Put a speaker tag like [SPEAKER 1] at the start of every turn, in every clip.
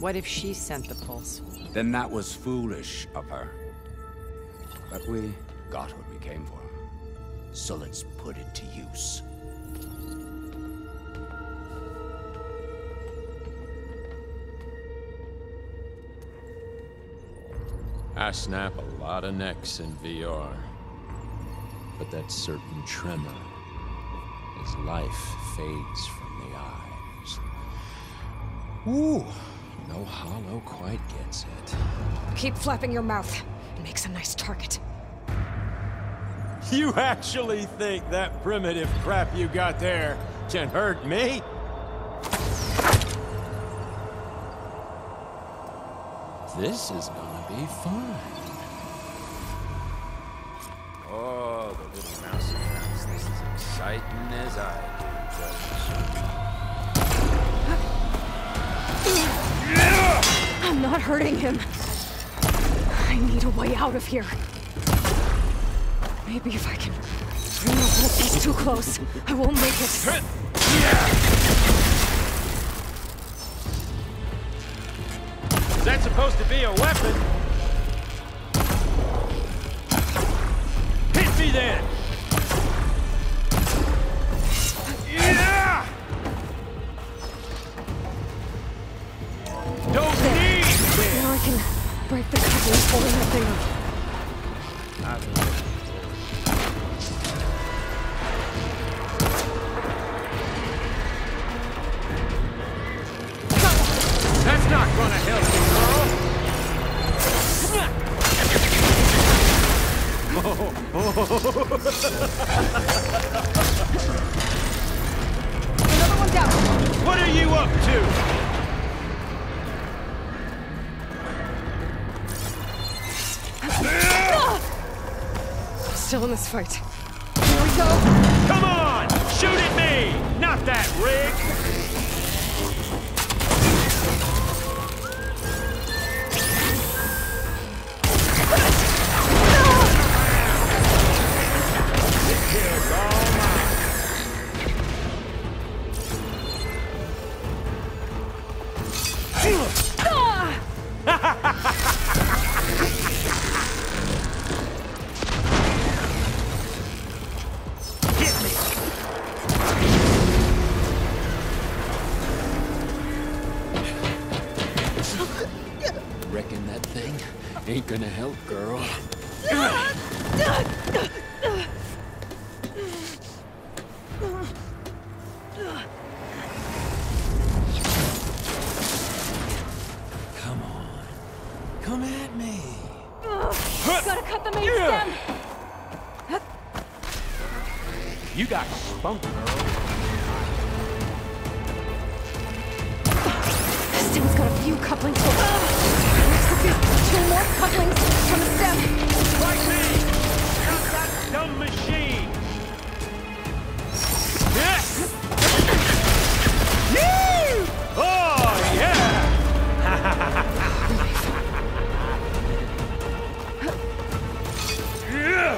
[SPEAKER 1] What if she sent the pulse?
[SPEAKER 2] Then that was foolish of her. But we got what we came for. So let's put it to use.
[SPEAKER 3] I snap a lot of necks in VR. But that certain tremor as life fades from the eyes. Ooh, no hollow quite gets it.
[SPEAKER 4] Keep flapping your mouth. It makes a nice target.
[SPEAKER 3] You actually think that primitive crap you got there can hurt me? This is gonna be fun.
[SPEAKER 5] Oh, the little mousy traps. This is exciting as I do.
[SPEAKER 4] I'm not hurting him. I need a way out of here. Maybe if I can bring the whole piece too close, I won't make it.
[SPEAKER 3] Is that supposed to be a weapon? Hit me then! Yeah! Don't need it!
[SPEAKER 4] Now I can break the couplings holding that thing up.
[SPEAKER 3] That's not gonna help you, girl!
[SPEAKER 4] Another one down.
[SPEAKER 3] What are you up to?
[SPEAKER 4] Still in this fight. Here we go.
[SPEAKER 3] Come on! Shoot at me! Not that rig! Reckon that thing ain't gonna help, girl. Come on. Come at me.
[SPEAKER 4] Gotta cut the main stem.
[SPEAKER 3] You got spunk, girl.
[SPEAKER 4] This stem's got a few couplings. Two more couplings from the stem.
[SPEAKER 3] Like me! Out that dumb machine! Yes! Woo! Oh, yeah! Yeah!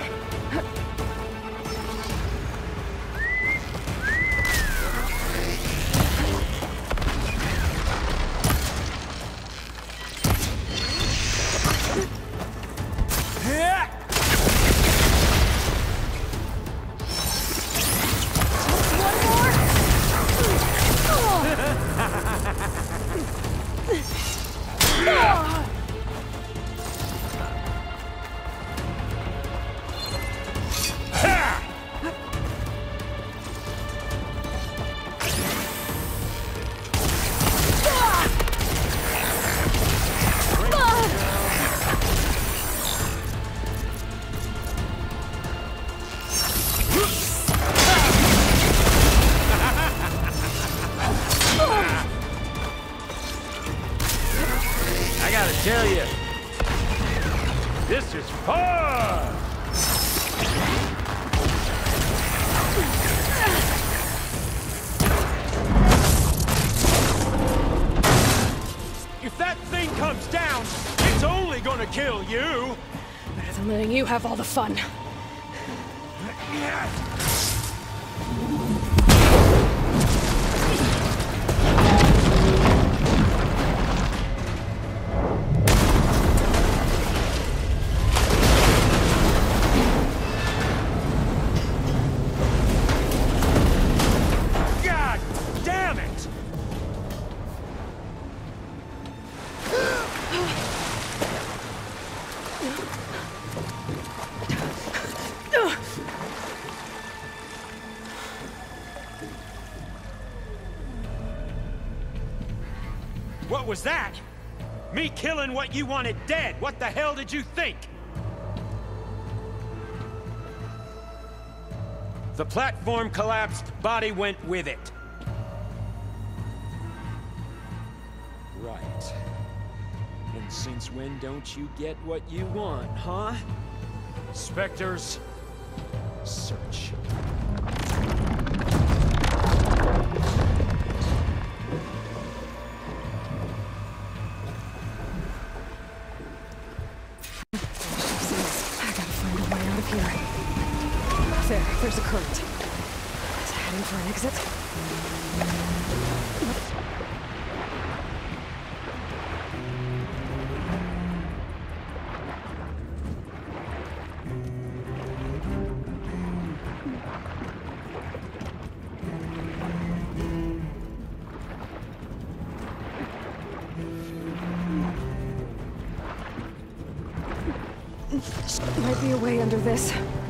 [SPEAKER 3] I gotta tell you, this is fun! If that thing comes down, it's only gonna kill you!
[SPEAKER 4] Better than letting you have all the fun.
[SPEAKER 1] What was that? Me killing what you wanted dead. What the hell did you think? The platform collapsed, body went with it. Right. And since when don't you get what you want, huh? Spectres, search.
[SPEAKER 4] There's a current. It's heading for an exit. Might be a way under this.